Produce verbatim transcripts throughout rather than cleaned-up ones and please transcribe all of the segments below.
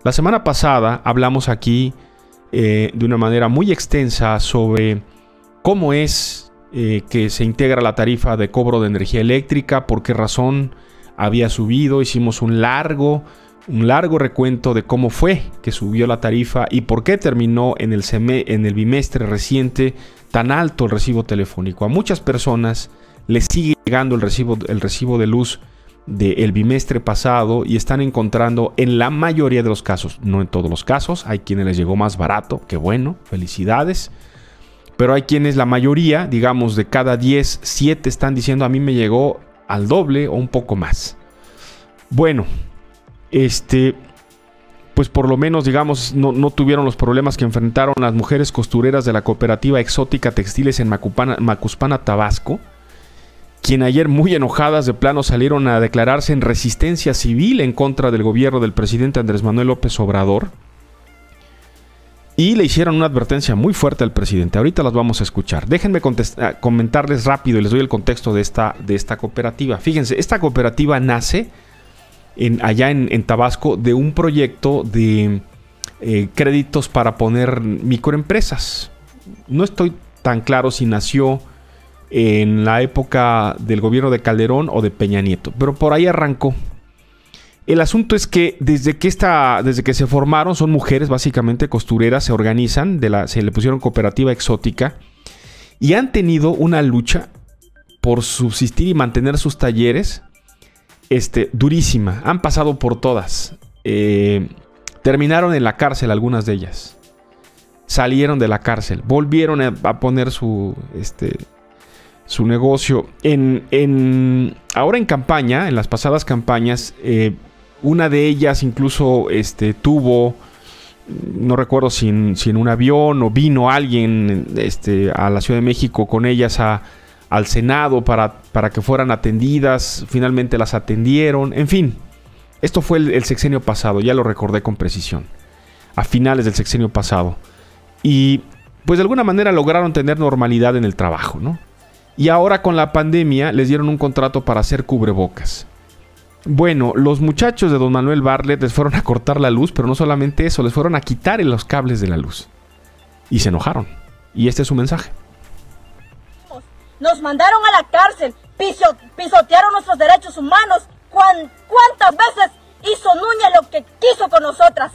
La semana pasada hablamos aquí eh, de una manera muy extensa sobre cómo es eh, que se integra la tarifa de cobro de energía eléctrica, por qué razón había subido. Hicimos un largo, un largo recuento de cómo fue que subió la tarifa y por qué terminó en el, seme, en el bimestre reciente tan alto el recibo telefónico. A muchas personas les sigue llegando el recibo, el recibo de luz del bimestre pasado y están encontrando en la mayoría de los casos, no en todos los casos, hay quienes les llegó más barato, qué bueno, felicidades, pero hay quienes, la mayoría, digamos de cada diez, siete están diciendo a mí me llegó al doble o un poco más. Bueno, este, pues por lo menos digamos no, no tuvieron los problemas que enfrentaron las mujeres costureras de la cooperativa Exótica Textiles en Macupana, Macuspana, Tabasco, quien ayer muy enojadas de plano salieron a declararse en resistencia civil en contra del gobierno del presidente Andrés Manuel López Obrador y le hicieron una advertencia muy fuerte al presidente. Ahorita las vamos a escuchar. Déjenme comentarles rápido y les doy el contexto de esta, de esta cooperativa. Fíjense, esta cooperativa nace en, allá en, en Tabasco de un proyecto de eh, créditos para poner microempresas. No estoy tan claro si nació en la época del gobierno de Calderón o de Peña Nieto, pero por ahí arrancó. El asunto es que desde que, esta, desde que se formaron, son mujeres básicamente costureras, se organizan, de la, se le pusieron cooperativa Exótica y han tenido una lucha por subsistir y mantener sus talleres este, durísima. Han pasado por todas. Eh, terminaron en la cárcel algunas de ellas. Salieron de la cárcel, volvieron a, a poner su... Este, su negocio. En, en, ahora en campaña, en las pasadas campañas, eh, una de ellas incluso este, tuvo, no recuerdo si en, si en un avión o vino alguien este, a la Ciudad de México con ellas a, al Senado para, para que fueran atendidas. Finalmente las atendieron. En fin, esto fue el, el sexenio pasado, ya lo recordé con precisión, a finales del sexenio pasado. Y pues de alguna manera lograron tener normalidad en el trabajo, ¿no? Y ahora con la pandemia les dieron un contrato para hacer cubrebocas. Bueno, los muchachos de don Manuel Bartlett les fueron a cortar la luz, pero no solamente eso, les fueron a quitar los cables de la luz. Y se enojaron. Y este es su mensaje. Nos mandaron a la cárcel, piso, pisotearon nuestros derechos humanos. ¿Cuán, ¿Cuántas veces hizo Núñez lo que quiso con nosotras?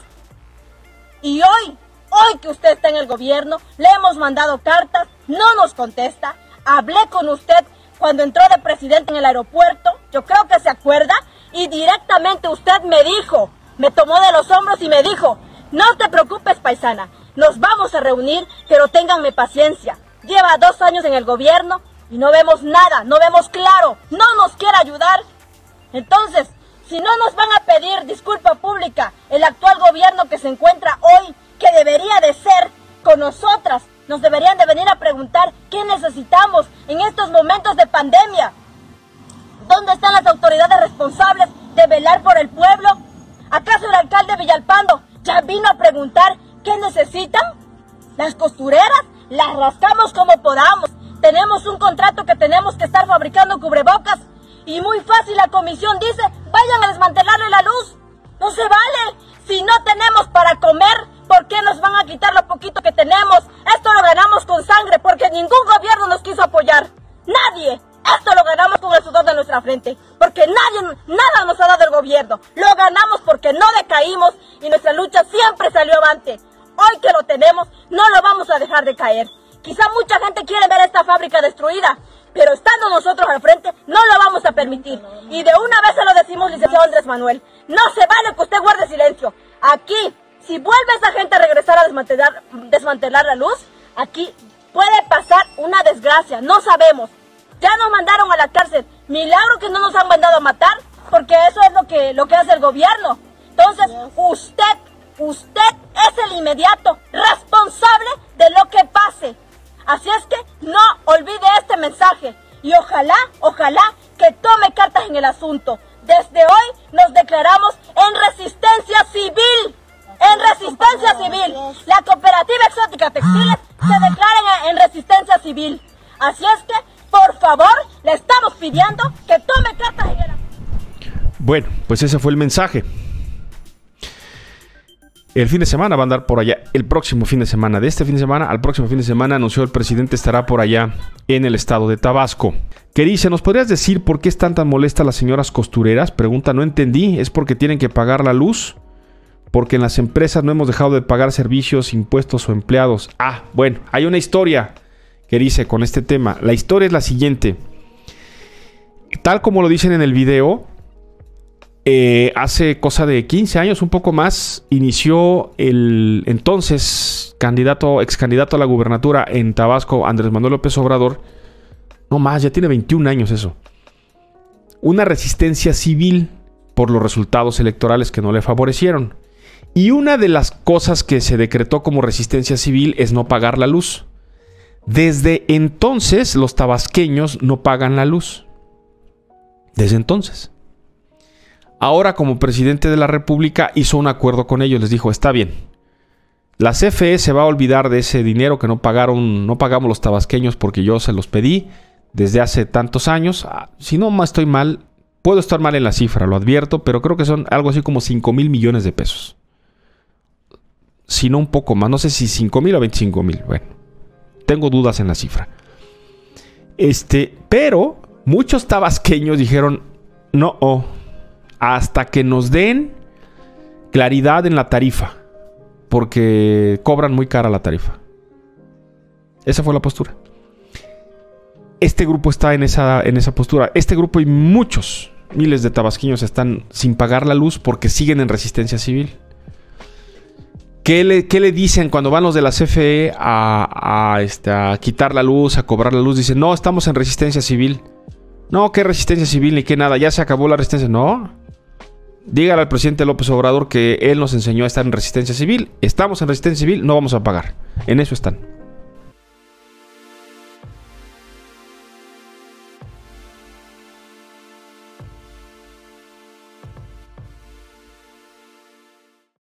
Y hoy, hoy que usted está en el gobierno, le hemos mandado cartas, no nos contesta. Hablé con usted cuando entró de presidente en el aeropuerto, yo creo que se acuerda, y directamente usted me dijo, me tomó de los hombros y me dijo, no te preocupes, paisana, nos vamos a reunir, pero ténganme paciencia. Lleva dos años en el gobierno y no vemos nada, no vemos claro, no nos quiere ayudar. Entonces, si no nos van a pedir disculpa pública el actual gobierno que se encuentra hoy, que debería de ser con nosotras, nos deberían de venir a preguntar qué necesitamos en estos momentos de pandemia. ¿Dónde están las autoridades responsables de velar por el pueblo? ¿Acaso el alcalde Villalpando ya vino a preguntar qué necesitan? Las costureras las rascamos como podamos. Tenemos un contrato que tenemos que estar fabricando cubrebocas y muy fácil la comisión dice, vayan a desmantelarle la luz. No se vale. Si no tenemos para comer, ¿por qué nos van a quitar lo poquito que tenemos? Esto lo ganamos con sangre porque ningún gobierno nos quiso apoyar. Nadie. Esto lo ganamos con el sudor de nuestra frente. Porque nadie, nada nos ha dado el gobierno. Lo ganamos porque no decaímos y nuestra lucha siempre salió avante. Hoy que lo tenemos, no lo vamos a dejar de caer. Quizá mucha gente quiere ver esta fábrica destruida, pero estando nosotros al frente, no lo vamos a permitir. Y de una vez se lo decimos, licenciado Andrés Manuel. No se vale que usted guarde silencio. Aquí, si vuelve esa gente a regresar a desmantelar, desmantelar la luz, aquí puede pasar una desgracia, no sabemos. Ya nos mandaron a la cárcel, milagro que no nos han mandado a matar, porque eso es lo que, lo que hace el gobierno. Entonces, usted, usted es el inmediato responsable de lo que pase. Así es que no olvide este mensaje y ojalá, ojalá que tome cartas en el asunto. Desde hoy nos declaramos en resistencia civil. En resistencia civil. La cooperativa Exótica Textiles se declara en, en resistencia civil. Así es que, por favor, le estamos pidiendo que tome cartas en el asunto. Bueno, pues ese fue el mensaje. el fin de semana va a andar por allá. El próximo fin de semana, de este fin de semana al próximo fin de semana, anunció el presidente, estará por allá en el estado de Tabasco. Que dice, ¿nos podrías decir por qué están tan molestas las señoras costureras? Pregunta, no entendí, ¿es porque tienen que pagar la luz? Porque en las empresas no hemos dejado de pagar servicios, impuestos o empleados. Ah, bueno, hay una historia que dice con este tema. La historia es la siguiente. Tal como lo dicen en el video, eh, hace cosa de quince años, un poco más, inició el entonces candidato, ex candidato a la gubernatura en Tabasco, Andrés Manuel López Obrador. No más, ya tiene veintiún años eso. Una resistencia civil por los resultados electorales que no le favorecieron. Y una de las cosas que se decretó como resistencia civil es no pagar la luz. Desde entonces los tabasqueños no pagan la luz. Desde entonces. Ahora, como presidente de la República, hizo un acuerdo con ellos. Les dijo, está bien. La C F E se va a olvidar de ese dinero que no pagaron, no pagamos los tabasqueños porque yo se los pedí desde hace tantos años. Si no estoy mal, puedo estar mal en la cifra, lo advierto, pero creo que son algo así como cinco mil millones de pesos. Si no un poco más, no sé si cinco mil o veinticinco mil. Bueno, tengo dudas en la cifra. Este, pero muchos tabasqueños dijeron, no, oh, hasta que nos den claridad en la tarifa, porque cobran muy cara la tarifa. Esa fue la postura. Este grupo está en esa, en esa postura. Este grupo y muchos, miles de tabasqueños están sin pagar la luz porque siguen en resistencia civil. ¿Qué le, qué le dicen cuando van los de la C F E a, a, este, a quitar la luz, a cobrar la luz? Dicen, no, estamos en resistencia civil. No, ¿qué resistencia civil ni qué nada? Ya se acabó la resistencia. No. Dígale al presidente López Obrador que él nos enseñó a estar en resistencia civil. Estamos en resistencia civil, no vamos a pagar. En eso están.